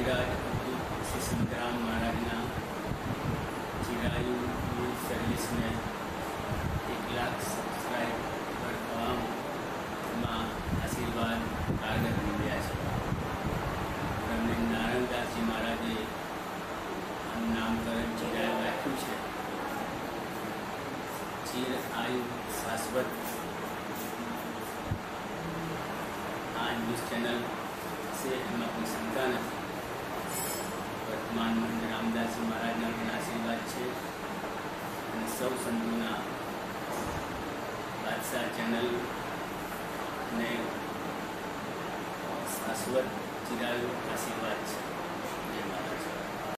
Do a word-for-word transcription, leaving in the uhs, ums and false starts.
કવિરાજ શ્રી સંતરામ મહારાજના ચિરાયુ ન્યૂઝ સર્વિસને એક લાખ સબસ્ક્રાઈબર થવામાં આશીર્વાદ કારગર બન્યા છે. એમને નારાયણદાસજી મહારાજે આનું નામકરણ ચિરાયુ રાખ્યું છે. ચિર આયુ શાશ્વત આ ન્યૂઝ ચેનલ છે, એમાં કોઈ શંકા નથી. વર્તમાનમાં રામદાસજી મહારાજના પણ આશીર્વાદ છે અને સૌ સંતોના બાદશાહ ચેનલ ને શાશ્વત ચિરાયુ આશીર્વાદ છે.